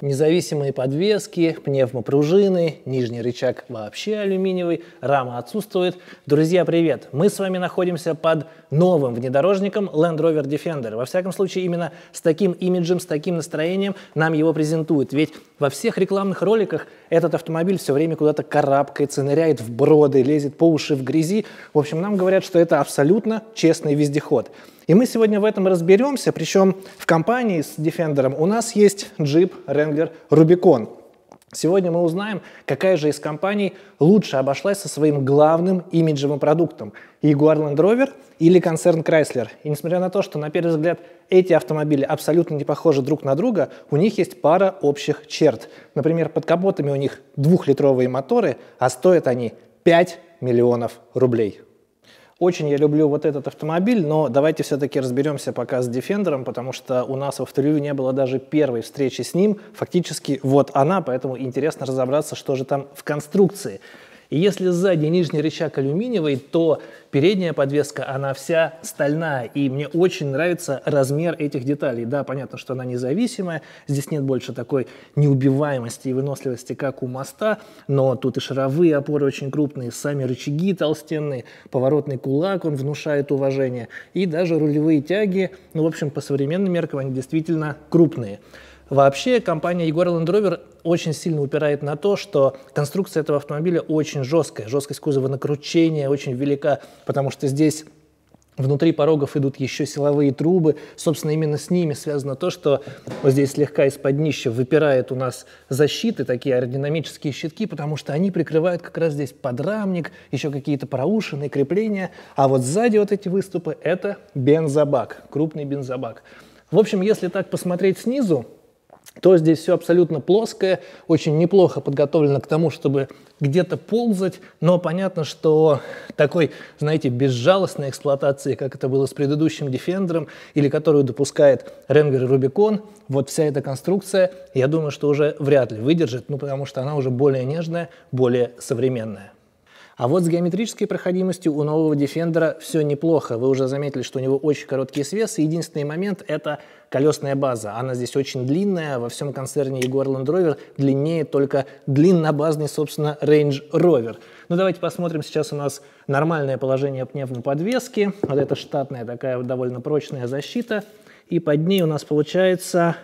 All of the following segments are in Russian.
Независимые подвески, пневмопружины, нижний рычаг вообще алюминиевый, рама отсутствует. Друзья, привет! Мы с вами находимся под новым внедорожником Land Rover Defender. Во всяком случае, именно с таким имиджем, с таким настроением нам его презентуют. Ведь во всех рекламных роликах этот автомобиль все время куда-то карабкается, ныряет в броды, лезет по уши в грязи. В общем, нам говорят, что это абсолютно честный вездеход. И мы сегодня в этом разберемся, причем в компании с Defender у нас есть Jeep Wrangler Rubicon. Сегодня мы узнаем, какая же из компаний лучше обошлась со своим главным имиджевым продуктом – Jaguar Land Rover или концерн Chrysler. И несмотря на то, что на первый взгляд эти автомобили абсолютно не похожи друг на друга, у них есть пара общих черт. Например, под капотами у них 2-литровые моторы, а стоят они 5 миллионов рублей. Очень я люблю вот этот автомобиль, но давайте все-таки разберемся пока с Defender, потому что у нас в авторевью не было даже первой встречи с ним. Фактически вот она, поэтому интересно разобраться, что же там в конструкции. И если сзади нижний рычаг алюминиевый, то передняя подвеска, она вся стальная. И мне очень нравится размер этих деталей. Да, понятно, что она независимая, здесь нет больше такой неубиваемости и выносливости, как у моста, но тут и шаровые опоры очень крупные, сами рычаги толстенные, поворотный кулак, он внушает уважение. И даже рулевые тяги, ну, в общем, по современным меркам они действительно крупные. Вообще, компания Jaguar Land Rover очень сильно упирает на то, что конструкция этого автомобиля очень жесткая. Жесткость кузова на кручение очень велика, потому что здесь внутри порогов идут еще силовые трубы. Собственно, именно с ними связано то, что вот здесь слегка из-под днища выпирает у нас защиты, такие аэродинамические щитки, потому что они прикрывают как раз здесь подрамник, еще какие-то проушины, крепления. А вот сзади вот эти выступы – это бензобак, крупный бензобак. В общем, если так посмотреть снизу, то здесь все абсолютно плоское, очень неплохо подготовлено к тому, чтобы где-то ползать, но понятно, что такой, знаете, безжалостной эксплуатации, как это было с предыдущим Defender, или которую допускает Wrangler Rubicon, вот вся эта конструкция, я думаю, что уже вряд ли выдержит, ну потому что она уже более нежная, более современная. А вот с геометрической проходимостью у нового Defender все неплохо. Вы уже заметили, что у него очень короткий свес. И единственный момент – это колесная база. Она здесь очень длинная. Во всем концерне Jaguar Land Rover длиннее только длиннобазный, собственно, Range Rover. Ну, давайте посмотрим. Сейчас у нас нормальное положение пневмоподвески. Вот это штатная такая довольно прочная защита. И под ней у нас получается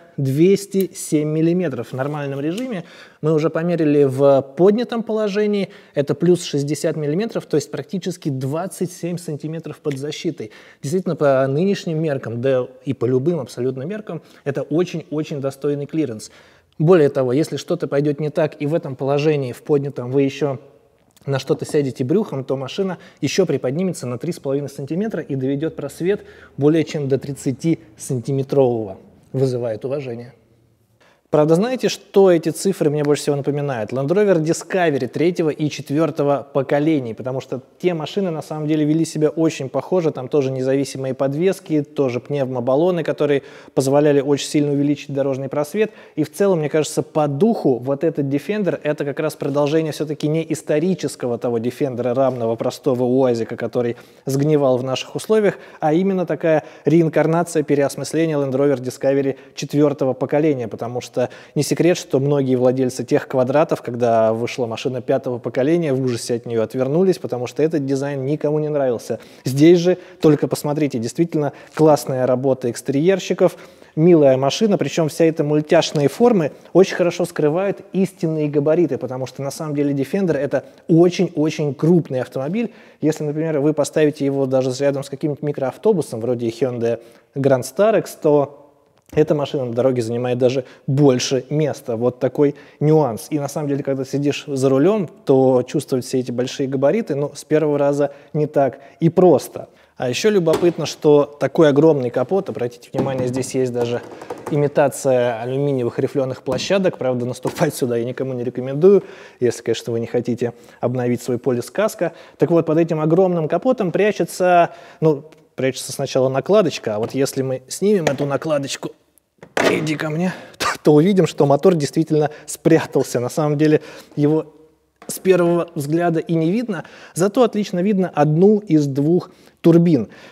207 мм в нормальном режиме. Мы уже померили в поднятом положении. Это плюс 60 мм, то есть практически 27 см под защитой. Действительно, по нынешним меркам, да и по любым абсолютно меркам, это очень-очень достойный клиренс. Более того, если что-то пойдет не так, и в этом положении, в поднятом, вы еще на что-то сядете брюхом, то машина еще приподнимется на 3,5 см и доведет просвет более чем до 30-сантиметрового. Вызывает уважение. Правда, знаете, что эти цифры мне больше всего напоминают? Land Rover Discovery 3 и 4 поколений, потому что те машины на самом деле вели себя очень похоже, там тоже независимые подвески, тоже пневмобаллоны, которые позволяли очень сильно увеличить дорожный просвет. И в целом, мне кажется, по духу вот этот Defender это как раз продолжение все-таки не исторического того Defender, равного простого УАЗика, который сгнивал в наших условиях, а именно такая реинкарнация, переосмысления Land Rover Discovery 4 поколения, потому что не секрет, что многие владельцы тех квадратов, когда вышла машина 5-го поколения, в ужасе от нее отвернулись, потому что этот дизайн никому не нравился. Здесь же, только посмотрите, действительно классная работа экстерьерщиков, милая машина, причем вся эта мультяшные формы очень хорошо скрывают истинные габариты, потому что на самом деле Defender это очень-очень крупный автомобиль. Если, например, вы поставите его даже рядом с каким-нибудь микроавтобусом, вроде Hyundai Grand Starex, то эта машина на дороге занимает даже больше места. Вот такой нюанс. И на самом деле, когда сидишь за рулем, то чувствовать все эти большие габариты, ну, с первого раза не так и просто. А еще любопытно, что такой огромный капот, обратите внимание, здесь есть даже имитация алюминиевых рифленых площадок. Правда, наступать сюда я никому не рекомендую, если, конечно, вы не хотите обновить свой полис каско. Так вот, под этим огромным капотом прячется, ну, прячется сначала накладочка, а вот если мы снимем эту накладочку, иди ко мне, то увидим, что мотор действительно спрятался. На самом деле его с первого взгляда и не видно, зато отлично видно одну из двух турбин.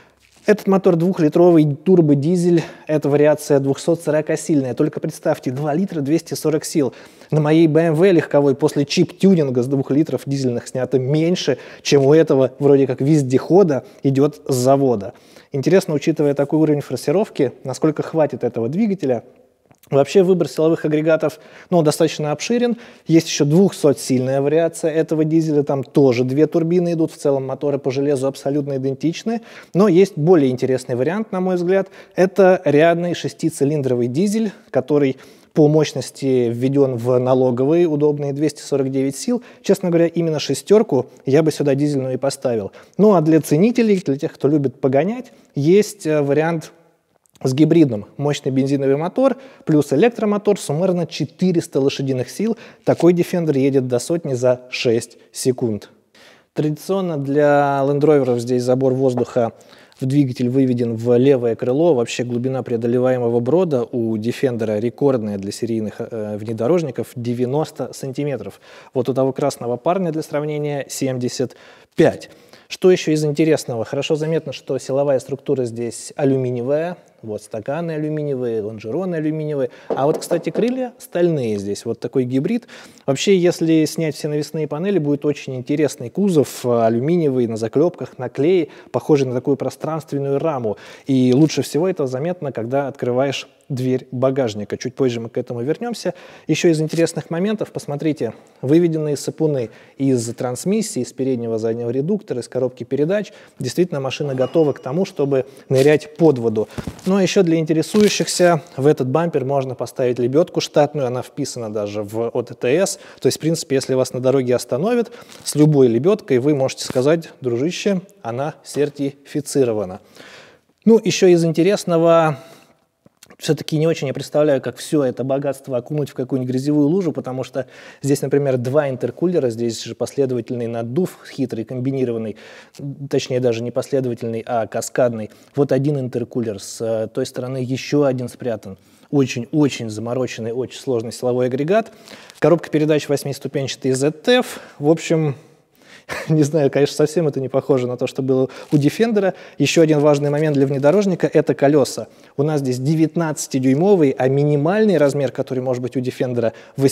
Этот мотор 2-литровый турбодизель, это вариация 240-сильная. Только представьте, 2 литра 240 сил. На моей BMW легковой после чип-тюнинга с 2 литров дизельных снято меньше, чем у этого вроде как вездехода идет с завода. Интересно, учитывая такой уровень форсировки, насколько хватит этого двигателя. Вообще выбор силовых агрегатов достаточно обширен. Есть еще 200-сильная вариация этого дизеля, там тоже 2 турбины идут, в целом моторы по железу абсолютно идентичны. Но есть более интересный вариант, на мой взгляд, это рядный 6-цилиндровый дизель, который по мощности введен в налоговые удобные 249 сил. Честно говоря, именно шестерку я бы сюда дизельную и поставил. Ну а для ценителей, для тех, кто любит погонять, есть вариант с гибридным. Мощный бензиновый мотор плюс электромотор, суммарно 400 лошадиных сил. Такой Defender едет до сотни за 6 секунд. Традиционно для Land Rover здесь забор воздуха в двигатель выведен в левое крыло. Вообще глубина преодолеваемого брода у Defender рекордная для серийных внедорожников 90 сантиметров. Вот у того красного парня для сравнения 75. Что еще из интересного? Хорошо заметно, что силовая структура здесь алюминиевая. Вот стаканы алюминиевые, лонжероны алюминиевые. А вот, кстати, крылья стальные здесь. Вот такой гибрид. Вообще, если снять все навесные панели, будет очень интересный кузов, алюминиевый, на заклепках, на клее, похожий на такую пространственную раму. И лучше всего это заметно, когда открываешь дверь багажника. Чуть позже мы к этому вернемся. Еще из интересных моментов, посмотрите, выведенные сапуны из трансмиссии, из переднего заднего редуктора, из коробки передач. Действительно, машина готова к тому, чтобы нырять под воду. Ну а еще для интересующихся в этот бампер можно поставить лебедку штатную, она вписана даже в ОТТС. То есть, в принципе, если вас на дороге остановят, с любой лебедкой вы можете сказать: дружище, она сертифицирована. Ну, еще из интересного, все-таки не очень я представляю, как все это богатство окунуть в какую-нибудь грязевую лужу, потому что здесь, например, 2 интеркулера, здесь же последовательный наддув, хитрый, комбинированный, точнее даже не последовательный, а каскадный. Вот один интеркулер, с той стороны еще один спрятан. Очень-очень замороченный, очень сложный силовой агрегат. Коробка передач 8-ступенчатый ZF. В общем, не знаю, конечно, совсем это не похоже на то, что было у Defender. Еще один важный момент для внедорожника – это колеса. У нас здесь 19-дюймовый, а минимальный размер, который может быть у Defender,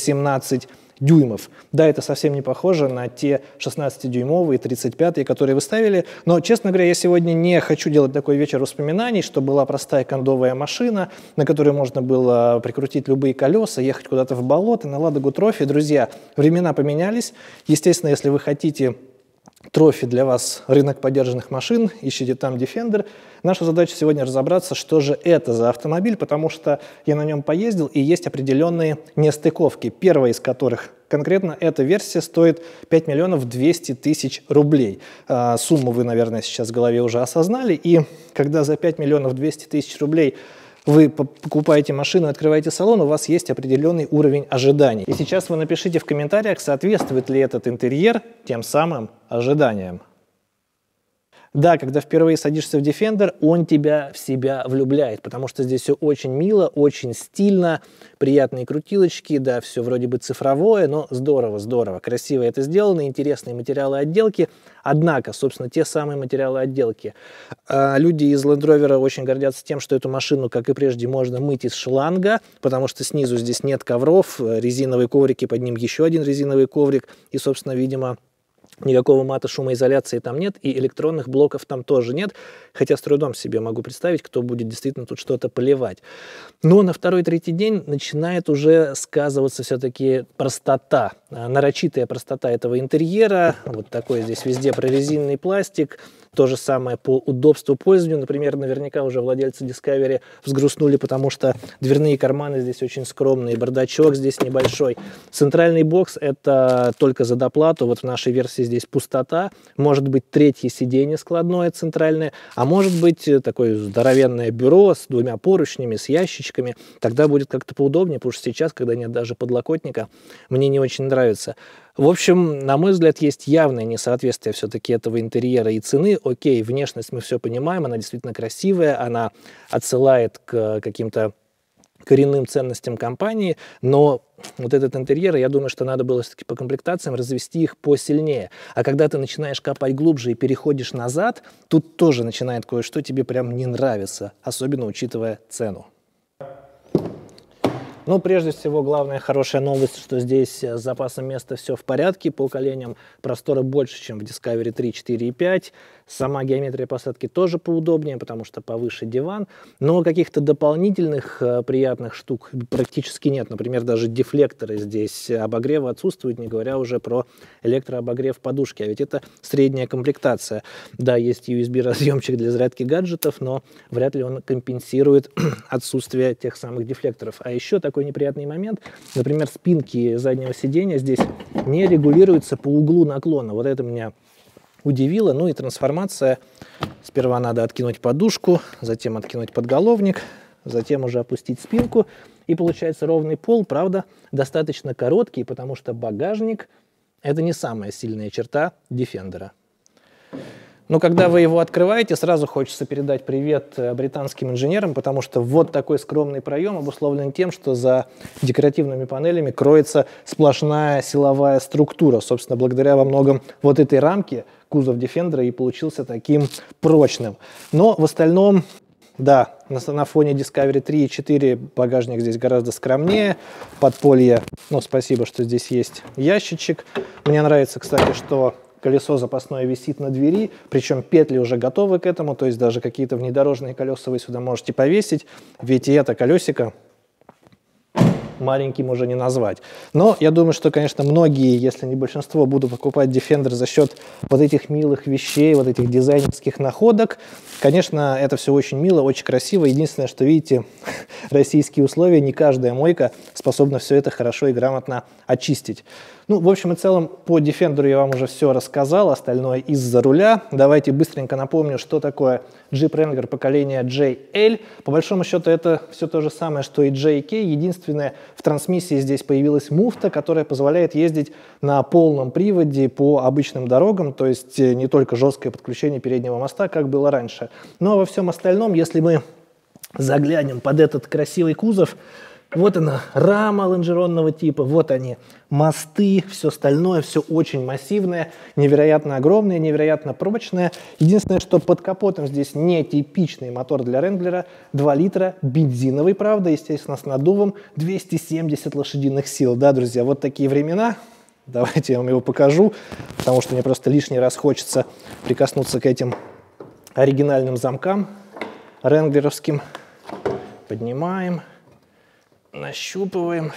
18 дюймов. Да, это совсем не похоже на те 16-дюймовые, 35-е, которые вы ставили. Но, честно говоря, я сегодня не хочу делать такой вечер воспоминаний, что была простая кондовая машина, на которой можно было прикрутить любые колеса, ехать куда-то в болото, на Ладогу Трофи. Друзья, времена поменялись. Естественно, если вы хотите Трофи для вас рынок подержанных машин, ищите там Defender. Наша задача сегодня разобраться, что же это за автомобиль, потому что я на нем поездил, и есть определенные нестыковки. Первая из которых, конкретно эта версия, стоит 5 миллионов 200 тысяч рублей. Сумму вы, наверное, сейчас в голове уже осознали, и когда за 5 миллионов 200 тысяч рублей вы покупаете машину, открываете салон, у вас есть определенный уровень ожиданий. И сейчас вы напишите в комментариях, соответствует ли этот интерьер тем самым ожиданиям. Да, когда впервые садишься в Defender, он тебя в себя влюбляет, потому что здесь все очень мило, очень стильно, приятные крутилочки, да, все вроде бы цифровое, но здорово, здорово, красиво это сделано, интересные материалы отделки. Однако, собственно, те самые материалы отделки. Люди из Land Rover очень гордятся тем, что эту машину, как и прежде, можно мыть из шланга, потому что снизу здесь нет ковров, резиновые коврики, под ним еще один резиновый коврик, и, собственно, видимо, никакого мата, шумоизоляции там нет, и электронных блоков там тоже нет, хотя с трудом себе могу представить, кто будет действительно тут что-то поливать. Но на второй-третий день начинает уже сказываться все-таки простота, нарочитая простота этого интерьера. Вот такой здесь везде прорезиненный пластик. То же самое по удобству пользования. Например, наверняка уже владельцы Discovery взгрустнули, потому что дверные карманы здесь очень скромные, бардачок здесь небольшой. Центральный бокс — это только за доплату. Вот в нашей версии здесь пустота. Может быть, третье сиденье складное центральное, а может быть такое здоровенное бюро с 2 поручнями, с ящичками. Тогда будет как-то поудобнее, потому что сейчас, когда нет даже подлокотника, мне не очень нравится. В общем, на мой взгляд, есть явное несоответствие все-таки этого интерьера и цены. Окей, внешность мы все понимаем, она действительно красивая, она отсылает к каким-то коренным ценностям компании, но вот этот интерьер, я думаю, что надо было все-таки по комплектациям развести их посильнее. А когда ты начинаешь копать глубже и переходишь назад, тут тоже начинает кое-что тебе прям не нравиться, особенно учитывая цену. Ну, прежде всего, главная хорошая новость, что здесь с запасом места все в порядке, по коленям простора больше, чем в Discovery 3, 4 и 5. Сама геометрия посадки тоже поудобнее, потому что повыше диван, но каких-то дополнительных приятных штук практически нет. Например, даже дефлекторы здесь обогрева отсутствуют, не говоря уже про электрообогрев подушки, а ведь это средняя комплектация. Да, есть USB-разъемчик для зарядки гаджетов, но вряд ли он компенсирует отсутствие тех самых дефлекторов. А еще такой неприятный момент, например, спинки заднего сиденья здесь не регулируются по углу наклона. Вот это меня удивило. Ну и трансформация. Сперва надо откинуть подушку, затем откинуть подголовник, затем уже опустить спинку. И получается ровный пол, правда, достаточно короткий, потому что багажник – это не самая сильная черта Defender. Но когда вы его открываете, сразу хочется передать привет британским инженерам, потому что вот такой скромный проем обусловлен тем, что за декоративными панелями кроется сплошная силовая структура. Собственно, благодаря во многом вот этой рамке кузов Defender и получился таким прочным. Но в остальном, да, на фоне Discovery 3 и 4 багажник здесь гораздо скромнее. Подполье, ну, спасибо, что здесь есть ящичек. Мне нравится, кстати, что колесо запасное висит на двери, причем петли уже готовы к этому, то есть даже какие-то внедорожные колеса вы сюда можете повесить, ведь и это колесико маленьким уже не назвать. Но я думаю, что, конечно, многие, если не большинство, будут покупать Defender за счет вот этих милых вещей, вот этих дизайнерских находок. Конечно, это все очень мило, очень красиво. Единственное, что, видите, российские условия, не каждая мойка способна все это хорошо и грамотно очистить. Ну, в общем и целом, по Defender я вам уже все рассказал, остальное из-за руля. Давайте быстренько напомню, что такое Jeep Wrangler поколения JL. По большому счету, это все то же самое, что и JK. Единственное, в трансмиссии здесь появилась муфта, которая позволяет ездить на полном приводе по обычным дорогам, то есть не только жесткое подключение переднего моста, как было раньше. Но во всем остальном, если мы заглянем под этот красивый кузов, вот она, рама лонжеронного типа, вот они, мосты, все остальное, все очень массивное, невероятно огромное, невероятно прочное. Единственное, что под капотом здесь не типичный мотор для Wrangler, 2 литра, бензиновый, правда, естественно, с наддувом, 270 лошадиных сил. Да, друзья, вот такие времена. Давайте я вам его покажу, потому что мне просто лишний раз хочется прикоснуться к этим оригинальным замкам ренглеровским. Поднимаем. Нащупываем.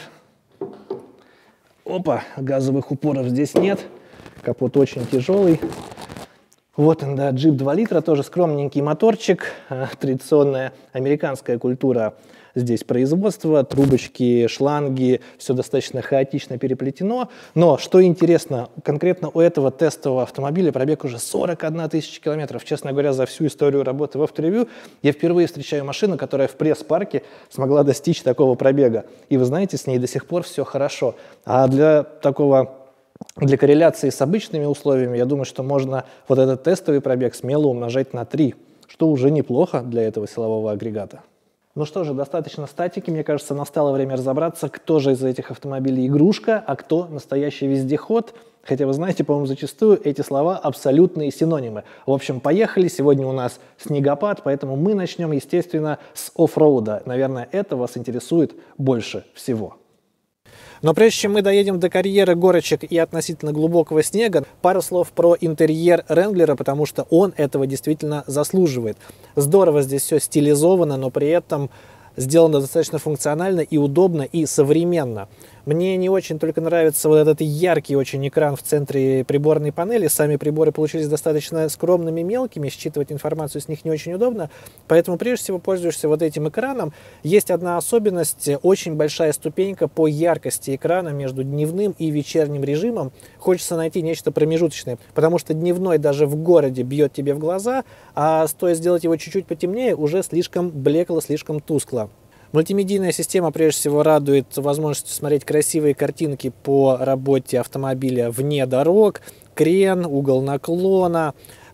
Опа, газовых упоров здесь нет. Капот очень тяжелый. Вот он, да, Jeep 2 литра, тоже скромненький моторчик. Традиционная американская культура здесь производства, трубочки, шланги, все достаточно хаотично переплетено. Но, что интересно, конкретно у этого тестового автомобиля пробег уже 41 тысяча километров. Честно говоря, за всю историю работы в авторевью я впервые встречаю машину, которая в пресс-парке смогла достичь такого пробега. И вы знаете, с ней до сих пор все хорошо. А для корреляции с обычными условиями, я думаю, что можно вот этот тестовый пробег смело умножать на 3, что уже неплохо для этого силового агрегата. Ну что же, достаточно статики. Мне кажется, настало время разобраться, кто же из этих автомобилей игрушка, а кто настоящий вездеход. Хотя вы знаете, по-моему, зачастую эти слова абсолютные синонимы. В общем, поехали. Сегодня у нас снегопад, поэтому мы начнем, естественно, с оффроуда. Наверное, это вас интересует больше всего. Но прежде чем мы доедем до карьеры, горочек и относительно глубокого снега, пару слов про интерьер Wrangler, потому что он этого действительно заслуживает. Здорово здесь все стилизовано, но при этом сделано достаточно функционально и удобно, и современно. Мне не очень только нравится вот этот яркий очень экран в центре приборной панели. Сами приборы получились достаточно скромными, мелкими, считывать информацию с них не очень удобно. Поэтому прежде всего пользуешься вот этим экраном. Есть одна особенность, очень большая ступенька по яркости экрана между дневным и вечерним режимом. Хочется найти нечто промежуточное, потому что дневной даже в городе бьет тебе в глаза, а стоит сделать его чуть-чуть потемнее, уже слишком блекло, слишком тускло. Мультимедийная система прежде всего радует возможностью смотреть красивые картинки по работе автомобиля вне дорог, крен, угол наклона,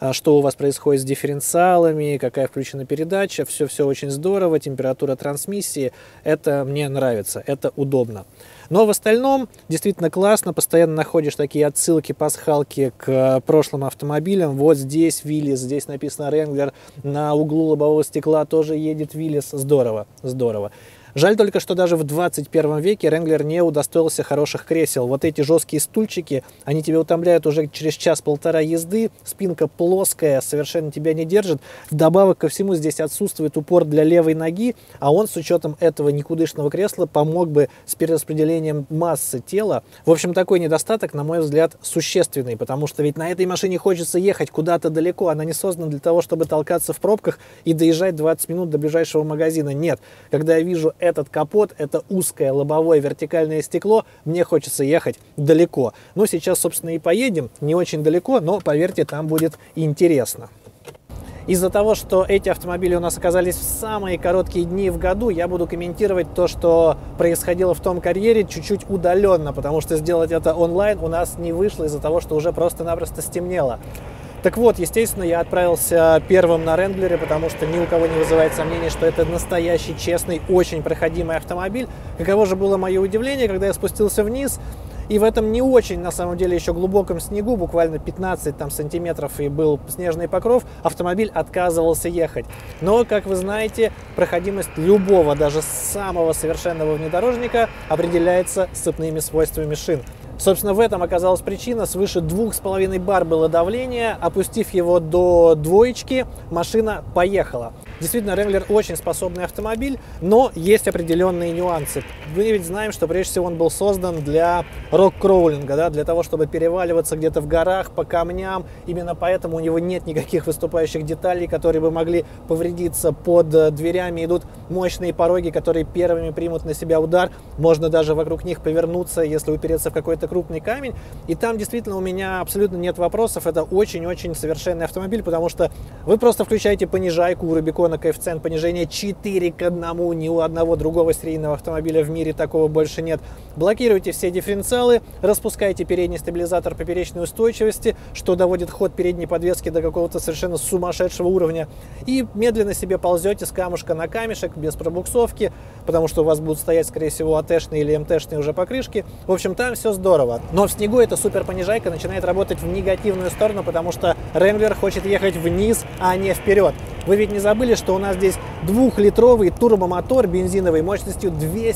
что у вас происходит с дифференциалами, какая включена передача. Все очень здорово, температура трансмиссии. Это мне нравится, это удобно. Но в остальном действительно классно, постоянно находишь такие отсылки, пасхалки к прошлым автомобилям. Вот здесь Willys, здесь написано Wrangler, на углу лобового стекла тоже едет Willys. Здорово, здорово. Жаль только, что даже в 21 веке Wrangler не удостоился хороших кресел. Вот эти жесткие стульчики, они тебя утомляют уже через час-полтора езды, спинка плоская, совершенно тебя не держит. Вдобавок ко всему здесь отсутствует упор для левой ноги, а он с учетом этого никудышного кресла помог бы с перераспределением массы тела. В общем, такой недостаток, на мой взгляд, существенный, потому что ведь на этой машине хочется ехать куда-то далеко. Она не создана для того, чтобы толкаться в пробках и доезжать 20 минут до ближайшего магазина. Нет, когда я вижу этот капот, это узкое лобовое вертикальное стекло, мне хочется ехать далеко. Ну, сейчас, собственно, и поедем, не очень далеко, но, поверьте, там будет интересно. Из-за того, что эти автомобили у нас оказались в самые короткие дни в году, я буду комментировать то, что происходило в том карьере, чуть-чуть удаленно, потому что сделать это онлайн у нас не вышло из-за того, что уже просто-напросто стемнело. Так вот, естественно, я отправился первым на Wrangler, потому что ни у кого не вызывает сомнений, что это настоящий, честный, очень проходимый автомобиль. Каково же было мое удивление, когда я спустился вниз, и в этом не очень, на самом деле, еще глубоком снегу, буквально 15 сантиметров, и был снежный покров, автомобиль отказывался ехать. Но, как вы знаете, проходимость любого, даже самого совершенного внедорожника определяется сцепными свойствами шин. Собственно, в этом оказалась причина. Свыше 2,5 бар было давление. Опустив его до двоечки, машина поехала. Действительно, Wrangler очень способный автомобиль, но есть определенные нюансы. Мы ведь знаем, что прежде всего он был создан для рок-кроулинга, да, для того, чтобы переваливаться где-то в горах, по камням. Именно поэтому у него нет никаких выступающих деталей, которые бы могли повредиться. Под дверями идут мощные пороги, которые первыми примут на себя удар. Можно даже вокруг них повернуться, если упереться в какой-то крупный камень. И там действительно у меня абсолютно нет вопросов. Это очень-очень совершенный автомобиль, потому что вы просто включаете понижайку, у Рубикона коэффициент понижения 4 к 1, ни у одного другого серийного автомобиля в мире такого больше нет. Блокируйте все дифференциалы, распускайте передний стабилизатор поперечной устойчивости, что доводит ход передней подвески до какого-то совершенно сумасшедшего уровня, и медленно себе ползете с камушка на камешек без пробуксовки, потому что у вас будут стоять, скорее всего, АТ-шные или МТ-шные уже покрышки. В общем, там все здорово. Но в снегу эта супер понижайка начинает работать в негативную сторону, потому что Wrangler хочет ехать вниз, а не вперед. Вы ведь не забыли, что у нас здесь 2-литровый турбомотор бензиновый мощностью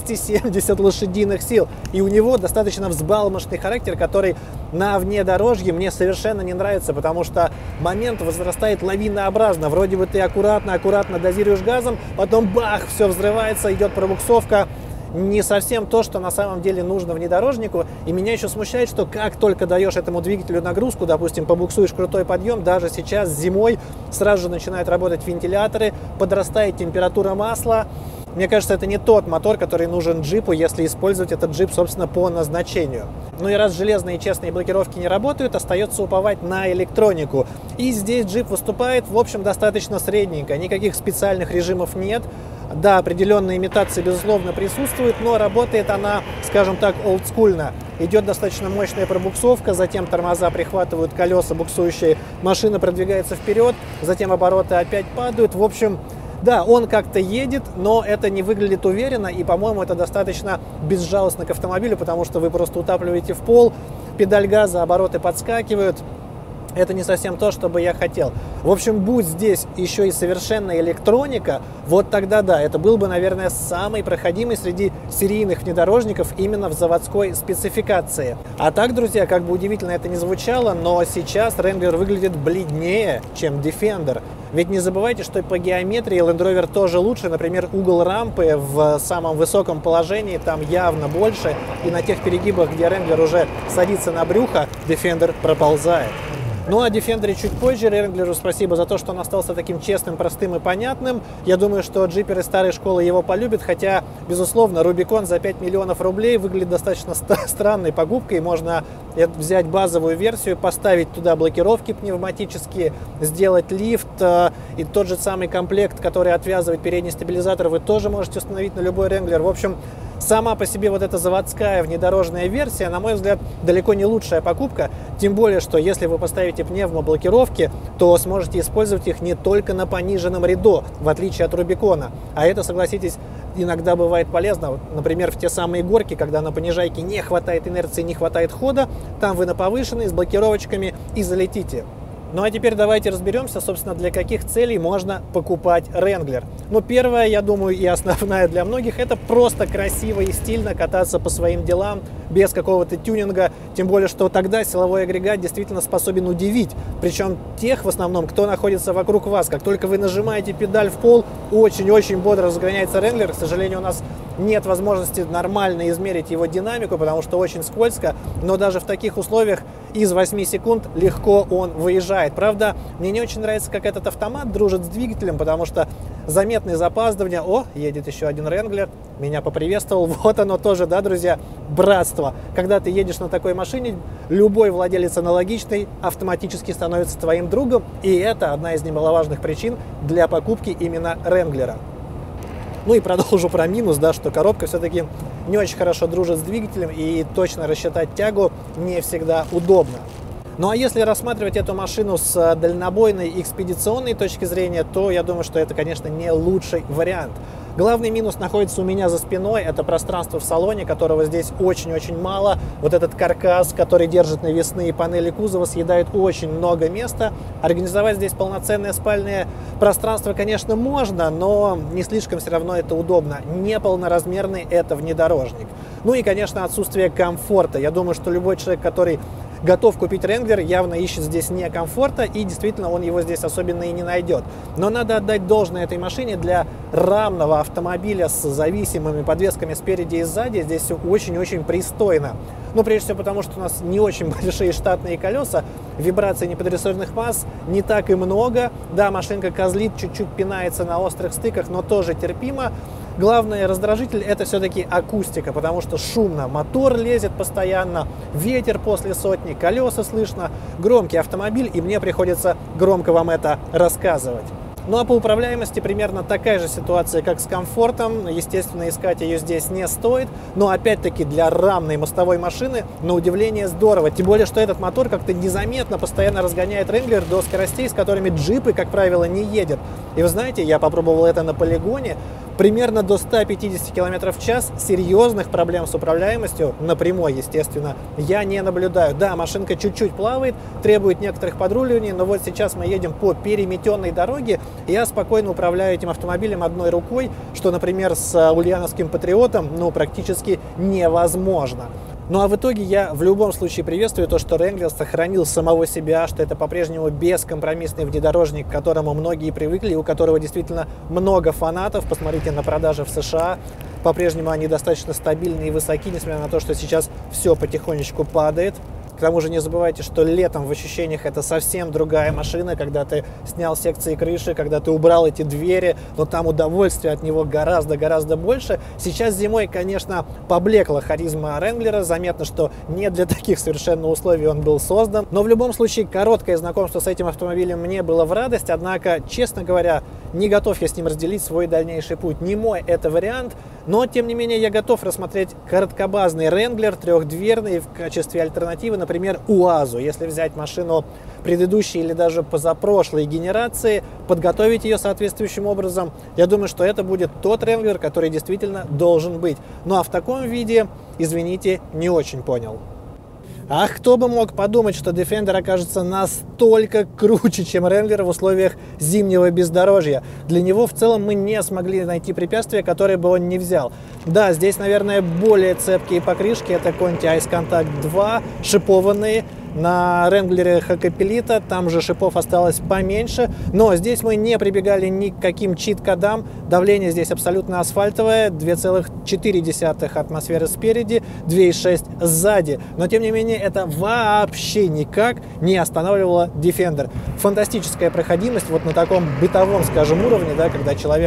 270 лошадиных сил. И у него достаточно взбалмошный характер, который на внедорожье мне совершенно не нравится, потому что момент возрастает лавинообразно. Вроде бы ты аккуратно дозируешь газом, потом бах, все взрывается, идет пробуксовка. Не совсем то, что на самом деле нужно внедорожнику. И меня еще смущает, что как только даешь этому двигателю нагрузку, допустим, побуксуешь крутой подъем, даже сейчас зимой сразу же начинают работать вентиляторы, подрастает температура масла. Мне кажется, это не тот мотор, который нужен джипу, если использовать этот джип, собственно, по назначению. Ну и раз железные честные блокировки не работают, остается уповать на электронику. И здесь джип выступает, в общем, достаточно средненько. Никаких специальных режимов нет. Да, определенная имитация, безусловно, присутствует, но работает она, скажем так, олдскульно. Идет достаточно мощная пробуксовка, затем тормоза прихватывают колеса буксующие, машина продвигается вперед, затем обороты опять падают. В общем, да, он как-то едет, но это не выглядит уверенно, и, по-моему, это достаточно безжалостно к автомобилю, потому что вы просто утапливаете в пол, педаль газа, обороты подскакивают. Это не совсем то, что бы я хотел. В общем, будь здесь еще и совершенная электроника, вот тогда да, это был бы, наверное, самый проходимый среди серийных внедорожников именно в заводской спецификации. А так, друзья, как бы удивительно это ни звучало, но сейчас Wrangler выглядит бледнее, чем Defender. Ведь не забывайте, что по геометрии Land Rover тоже лучше. Например, угол рампы в самом высоком положении там явно больше. И на тех перегибах, где Wrangler уже садится на брюхо, Defender проползает. Ну, о Defender чуть позже. Wrangler спасибо за то, что он остался таким честным, простым и понятным. Я думаю, что джиперы старой школы его полюбят, хотя, безусловно, Rubicon за 5 миллионов рублей выглядит достаточно странной покупкой. Можно взять базовую версию, поставить туда блокировки пневматические, сделать лифт, и тот же самый комплект, который отвязывает передний стабилизатор, вы тоже можете установить на любой Wrangler. В общем, Сама по себе вот эта заводская внедорожная версия, на мой взгляд, далеко не лучшая покупка. Тем более, что если вы поставите пневмоблокировки, то сможете использовать их не только на пониженном ряду, в отличие от Рубикона. А это, согласитесь, иногда бывает полезно. Вот, например, в те самые горки, когда на понижайке не хватает инерции, не хватает хода, там вы на повышенной с блокировочками и залетите. Ну а теперь давайте разберемся, собственно, для каких целей можно покупать Wrangler. Ну, первое, я думаю, и основная для многих, это просто красиво и стильно кататься по своим делам, без какого-то тюнинга, тем более, что тогда силовой агрегат действительно способен удивить, причем тех, в основном, кто находится вокруг вас. Как только вы нажимаете педаль в пол, очень-очень бодро разгоняется Wrangler. К сожалению, у нас нет возможности нормально измерить его динамику, потому что очень скользко, но даже в таких условиях из 8 секунд легко он выезжает. Правда, мне не очень нравится, как этот автомат дружит с двигателем, потому что заметные запаздывания. О, едет еще один Wrangler, меня поприветствовал. Вот оно тоже, да, друзья, братство. Когда ты едешь на такой машине, любой владелец аналогичный автоматически становится твоим другом, и это одна из немаловажных причин для покупки именно Wrangler. Ну и продолжу про минус, да, что коробка все-таки не очень хорошо дружит с двигателем, и точно рассчитать тягу не всегда удобно. Ну а если рассматривать эту машину с дальнобойной экспедиционной точки зрения, то я думаю, что это, конечно, не лучший вариант. Главный минус находится у меня за спиной, это пространство в салоне, которого здесь очень-очень мало. Вот этот каркас, который держит навесные панели кузова, съедает очень много места. Организовать здесь полноценное спальное пространство, конечно, можно, но не слишком все равно это удобно. Неполноразмерный это внедорожник. Ну и, конечно, отсутствие комфорта. Я думаю, что любой человек, который готов купить Wrangler, явно ищет здесь не комфорта, и действительно он его здесь особенно и не найдет. Но надо отдать должное этой машине. Для рамного автомобиля с зависимыми подвесками спереди и сзади здесь все очень-очень пристойно. Ну, прежде всего потому, что у нас не очень большие штатные колеса, вибраций неподрессорных масс не так и много. Да, машинка козлит, чуть-чуть пинается на острых стыках, но тоже терпимо. Главный раздражитель это все-таки акустика, потому что шумно, мотор лезет постоянно, ветер после сотни, колеса слышно, громкий автомобиль, и мне приходится громко вам это рассказывать. Ну а по управляемости примерно такая же ситуация, как с комфортом. Естественно, искать ее здесь не стоит, но опять-таки для рамной мостовой машины, на удивление, здорово. Тем более, что этот мотор как-то незаметно постоянно разгоняет Wrangler до скоростей, с которыми джипы, как правило, не едет. И вы знаете, я попробовал это на полигоне. Примерно до 150 км в час серьезных проблем с управляемостью, на прямой, естественно, я не наблюдаю. Да, машинка чуть-чуть плавает, требует некоторых подруливаний, но вот сейчас мы едем по переметенной дороге, и я спокойно управляю этим автомобилем одной рукой, что, например, с ульяновским Патриотом, ну, практически невозможно. Ну а в итоге я в любом случае приветствую то, что Wrangler сохранил самого себя, что это по-прежнему бескомпромиссный внедорожник, к которому многие привыкли, у которого действительно много фанатов. Посмотрите на продажи в США. По-прежнему они достаточно стабильны и высоки, несмотря на то, что сейчас все потихонечку падает. К тому же не забывайте, что летом в ощущениях это совсем другая машина, когда ты снял секции крыши, когда ты убрал эти двери, но там удовольствия от него гораздо-гораздо больше. Сейчас зимой, конечно, поблекла харизма Wrangler, заметно, что не для таких совершенно условий он был создан, но в любом случае короткое знакомство с этим автомобилем мне было в радость, однако, честно говоря, не готов я с ним разделить свой дальнейший путь. Не мой это вариант, но тем не менее я готов рассмотреть короткобазный Wrangler трехдверный в качестве альтернативы, например, УАЗу. Если взять машину предыдущей или даже позапрошлой генерации, подготовить ее соответствующим образом, я думаю, что это будет тот Wrangler, который действительно должен быть. Ну а в таком виде, извините, не очень понял. Ах, кто бы мог подумать, что Defender окажется настолько круче, чем Wrangler в условиях зимнего бездорожья. Для него в целом мы не смогли найти препятствия, которые бы он не взял. Да, здесь, наверное, более цепкие покрышки. Это Conti Ice Contact 2, шипованные. На Wrangler Hakkapeliitta там же шипов осталось поменьше, но здесь мы не прибегали ни к каким чит-кодам. Давление здесь абсолютно асфальтовое, 2,4 атмосферы спереди, 2,6 сзади. Но тем не менее это вообще никак не останавливало Defender. Фантастическая проходимость вот на таком бытовом, скажем, уровне, да, когда человек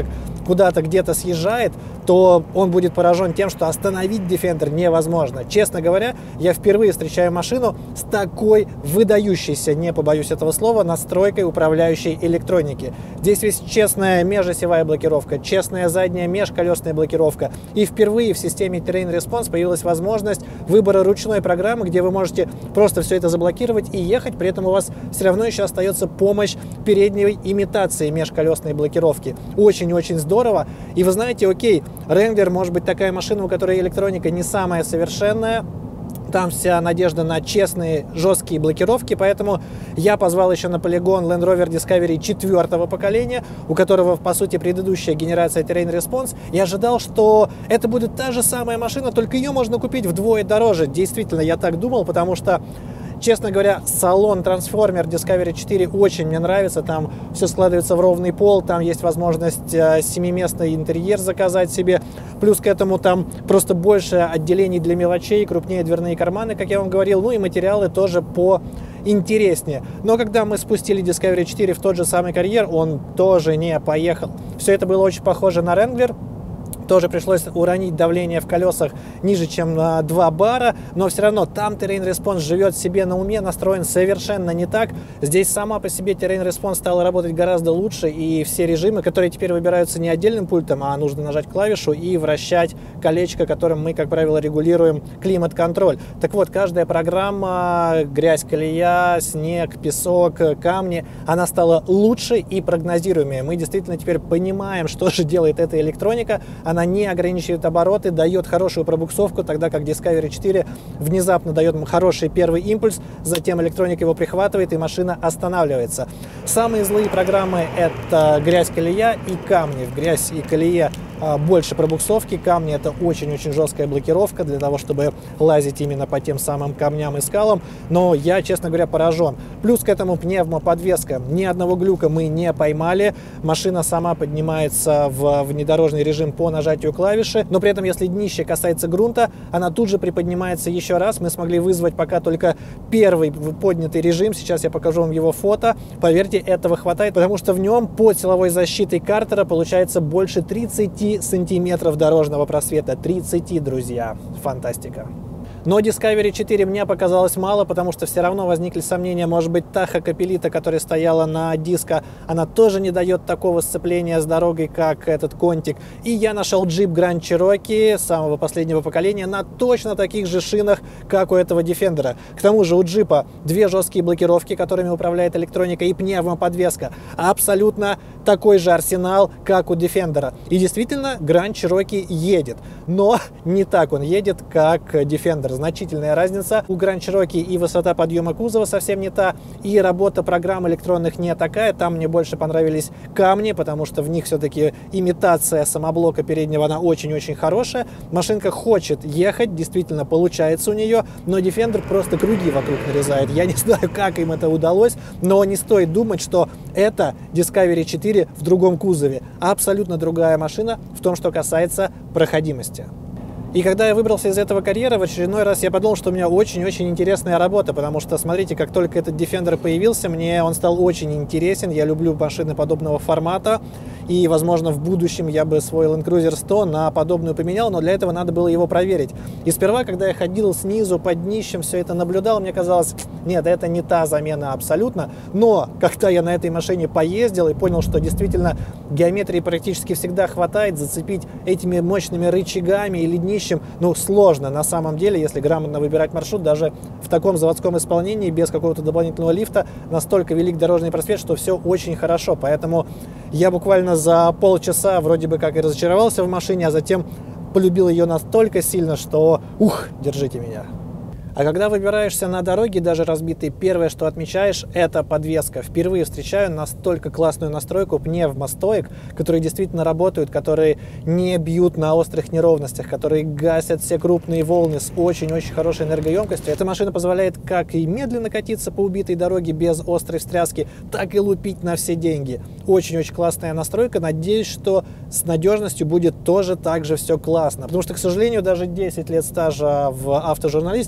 куда-то где-то съезжает, то он будет поражен тем, что остановить Defender невозможно. Честно говоря, я впервые встречаю машину с такой выдающейся, не побоюсь этого слова, настройкой управляющей электроники. Здесь есть честная межосевая блокировка, честная задняя межколесная блокировка. И впервые в системе Terrain Response появилась возможность выбора ручной программы, где вы можете просто все это заблокировать и ехать, при этом у вас все равно еще остается помощь передней имитации межколесной блокировки. Очень-очень здорово. И вы знаете, окей, Wrangler может быть такая машина, у которой электроника не самая совершенная, там вся надежда на честные, жесткие блокировки, поэтому я позвал еще на полигон Land Rover Discovery 4-го поколения, у которого, по сути, предыдущая генерация Terrain Response, и ожидал, что это будет та же самая машина, только ее можно купить вдвое дороже. Действительно, я так думал, потому что, честно говоря, салон Transformer Discovery 4 очень мне нравится. Там все складывается в ровный пол, там есть возможность 7-местный интерьер заказать себе. Плюс к этому там просто больше отделений для мелочей, крупнее дверные карманы, как я вам говорил. Ну и материалы тоже поинтереснее. Но когда мы спустили Discovery 4 в тот же самый карьер, он тоже не поехал. Все это было очень похоже на Wrangler. Тоже пришлось уронить давление в колесах ниже, чем на 2 бара, но все равно там Terrain Response живет себе на уме, настроен совершенно не так. Здесь сама по себе Terrain Response стала работать гораздо лучше, и все режимы, которые теперь выбираются не отдельным пультом, а нужно нажать клавишу и вращать колечко, которым мы, как правило, регулируем климат-контроль. Так вот, каждая программа, грязь, колея, снег, песок, камни, она стала лучше и прогнозируемее. Мы действительно теперь понимаем, что же делает эта электроника. Она не ограничивает обороты, дает хорошую пробуксовку, тогда как Discovery 4 внезапно дает хороший первый импульс, затем электроника его прихватывает и машина останавливается. Самые злые программы — это грязь, колея и камни. В грязь и колее больше пробуксовки, камни — это очень-очень жесткая блокировка для того, чтобы лазить именно по тем самым камням и скалам, но я, честно говоря, поражен. Плюс к этому пневмоподвеска. Ни одного глюка мы не поймали, машина сама поднимается в внедорожный режим по нажатию клавиши, но при этом, если днище касается грунта, она тут же приподнимается еще раз. Мы смогли вызвать пока только первый поднятый режим, сейчас я покажу вам его фото. Поверьте, этого хватает, потому что в нем под силовой защитой картера получается больше 30 сантиметров дорожного просвета. 30, друзья. Фантастика. Но Discovery 4 мне показалось мало, потому что все равно возникли сомнения, может быть, Tahoe Capellito, которая стояла на диско, она тоже не дает такого сцепления с дорогой, как этот контик. И я нашел Jeep Grand Cherokee самого последнего поколения на точно таких же шинах, как у этого Defender. К тому же у Jeep 2 жесткие блокировки, которыми управляет электроника, и пневмоподвеска. Абсолютно такой же арсенал, как у Defender. И действительно, Grand Cherokee едет, но не так он едет, как Defender. Значительная разница. У Grand Cherokee и высота подъема кузова совсем не та, и работа программ электронных не такая. Там мне больше понравились камни, потому что в них все-таки имитация самоблока переднего, она очень-очень хорошая. Машинка хочет ехать, действительно получается у нее, но Defender просто круги вокруг нарезает. Я не знаю, как им это удалось, но не стоит думать, что это Discovery 4 в другом кузове. Абсолютно другая машина в том, что касается проходимости. И когда я выбрался из этого карьера, в очередной раз я подумал, что у меня очень-очень интересная работа, потому что, смотрите, как только этот Defender появился, мне он стал очень интересен. Я люблю машины подобного формата, и, возможно, в будущем я бы свой Land Cruiser 100 на подобную поменял, но для этого надо было его проверить. И сперва, когда я ходил снизу под днищем, все это наблюдал, мне казалось, нет, это не та замена абсолютно. Но когда я на этой машине поездил и понял, что действительно геометрии практически всегда хватает, зацепить этими мощными рычагами или днищем, ну, сложно на самом деле, если грамотно выбирать маршрут, даже в таком заводском исполнении, без какого-то дополнительного лифта, настолько велик дорожный просвет, что все очень хорошо. Поэтому я буквально за полчаса вроде бы как и разочаровался в машине, а затем полюбил ее настолько сильно, что держите меня. А когда выбираешься на дороге, даже разбитые, первое, что отмечаешь, это подвеска. Впервые встречаю настолько классную настройку пневмостоек, которые действительно работают, которые не бьют на острых неровностях, которые гасят все крупные волны с очень-очень хорошей энергоемкостью. Эта машина позволяет как и медленно катиться по убитой дороге без острой встряски, так и лупить на все деньги. Очень-очень классная настройка. Надеюсь, что с надежностью будет тоже так же все классно. Потому что, к сожалению, даже 10 лет стажа в автожурналистике не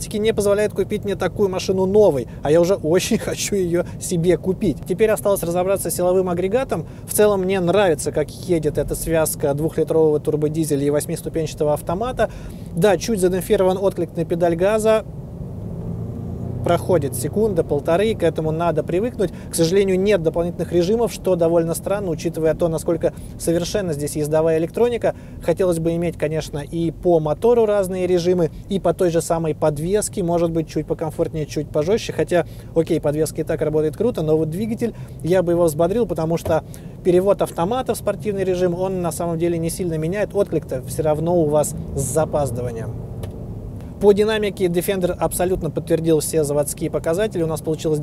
позволяет купить мне такую машину новой, а я уже очень хочу ее себе купить. Теперь осталось разобраться с силовым агрегатом. В целом мне нравится, как едет эта связка 2-литрового турбодизеля и 8-ступенчатого автомата. Да, чуть задемпфирован отклик на педаль газа. Проходит секунда-полторы, к этому надо привыкнуть. К сожалению, нет дополнительных режимов, что довольно странно, учитывая то, насколько совершенно здесь ездовая электроника. Хотелось бы иметь, конечно, и по мотору разные режимы, и по той же самой подвеске, может быть, чуть покомфортнее, чуть пожестче. Хотя, окей, подвеска и так работает круто, но вот двигатель, я бы его взбодрил, потому что перевод автомата в спортивный режим, он на самом деле не сильно меняет. Отклик-то все равно у вас с запаздыванием. По динамике Defender абсолютно подтвердил все заводские показатели. У нас получилось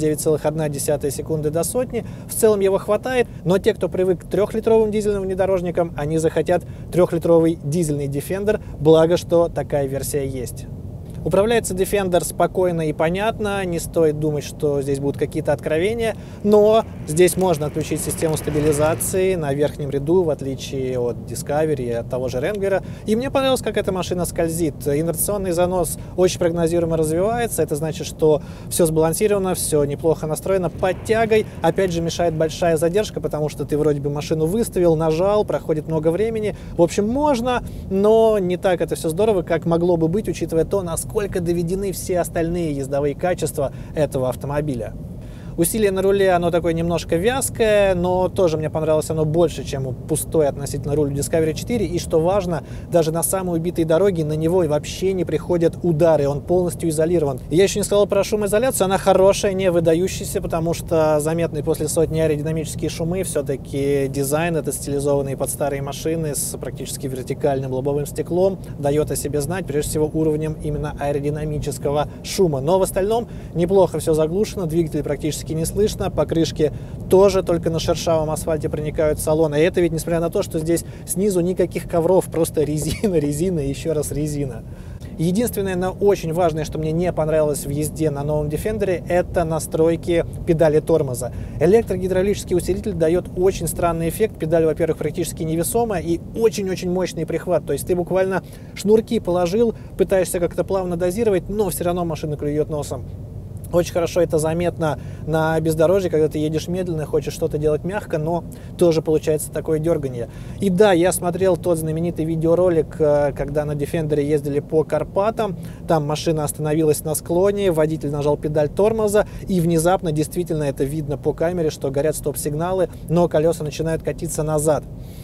9,1 секунды до сотни. В целом его хватает, но те, кто привык к 3-литровым дизельным внедорожникам, они захотят 3-литровый дизельный Defender, благо, что такая версия есть. Управляется Defender спокойно и понятно, не стоит думать, что здесь будут какие-то откровения, но здесь можно отключить систему стабилизации на верхнем ряду, в отличие от Discovery и от того же Wrangler. И мне понравилось, как эта машина скользит. Инерционный занос очень прогнозируемо развивается, это значит, что все сбалансировано, все неплохо настроено. Под тягой, опять же, мешает большая задержка, потому что ты вроде бы машину выставил, нажал, проходит много времени. В общем, можно, но не так это все здорово, как могло бы быть, учитывая то, насколько доведены все остальные ездовые качества этого автомобиля. Усилие на руле, оно такое немножко вязкое, но тоже мне понравилось оно больше, чем пустой относительно руль Discovery 4. И что важно, даже на самой убитой дороге на него вообще не приходят удары, он полностью изолирован. Я еще не сказал про шумоизоляцию, она хорошая, не выдающаяся, потому что заметные после сотни аэродинамические шумы, все-таки дизайн, это стилизованные под старые машины с практически вертикальным лобовым стеклом, дает о себе знать, прежде всего уровнем именно аэродинамического шума. Но в остальном неплохо все заглушено, двигатель практически не слышно, покрышки тоже только на шершавом асфальте проникают в салон. И это ведь несмотря на то, что здесь снизу никаких ковров, просто резина, резина и еще раз резина. Единственное, но очень важное, что мне не понравилось в езде на новом Defender, это настройки педали тормоза. Электрогидравлический усилитель дает очень странный эффект. Педаль, во-первых, практически невесомая и очень-очень мощный прихват. То есть ты буквально шнурки положил, пытаешься как-то плавно дозировать, но все равно машина клюет носом. Очень хорошо это заметно на бездорожье, когда ты едешь медленно, хочешь что-то делать мягко, но тоже получается такое дерганье. И да, я смотрел тот знаменитый видеоролик, когда на Defender ездили по Карпатам, там машина остановилась на склоне, водитель нажал педаль тормоза, и внезапно действительно это видно по камере, что горят стоп-сигналы, но колеса начинают катиться назад.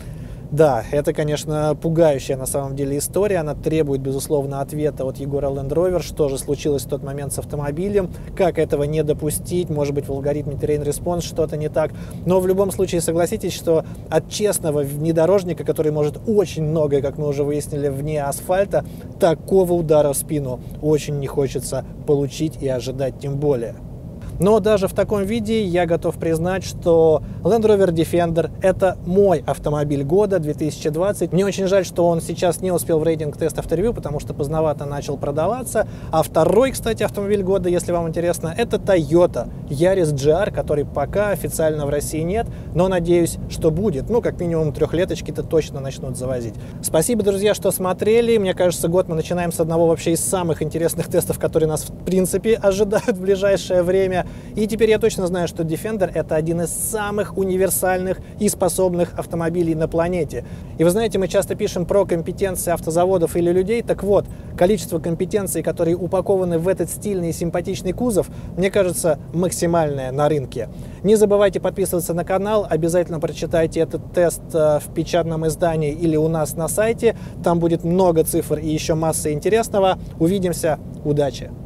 Да, это, конечно, пугающая на самом деле история. Она требует, безусловно, ответа от Егора Land Rover, что же случилось в тот момент с автомобилем, как этого не допустить, может быть, в алгоритме Terrain Response что-то не так. Но в любом случае согласитесь, что от честного внедорожника, который может очень многое, как мы уже выяснили, вне асфальта, такого удара в спину очень не хочется получить и ожидать тем более. Но даже в таком виде я готов признать, что Land Rover Defender – это мой автомобиль года 2020. Мне очень жаль, что он сейчас не успел в рейтинг Test Auto Review, потому что поздновато начал продаваться. А второй, кстати, автомобиль года, если вам интересно, это Toyota Yaris GR, который пока официально в России нет, но надеюсь, что будет. Ну, как минимум, трехлеточки-то точно начнут завозить. Спасибо, друзья, что смотрели. Мне кажется, год мы начинаем с одного вообще из самых интересных тестов, которые нас, в принципе, ожидают в ближайшее время. И теперь я точно знаю, что Defender – это один из самых универсальных и способных автомобилей на планете. И вы знаете, мы часто пишем про компетенции автозаводов или людей. Так вот, количество компетенций, которые упакованы в этот стильный и симпатичный кузов, мне кажется, максимальное на рынке. Не забывайте подписываться на канал, обязательно прочитайте этот тест в печатном издании или у нас на сайте. Там будет много цифр и еще масса интересного. Увидимся. Удачи!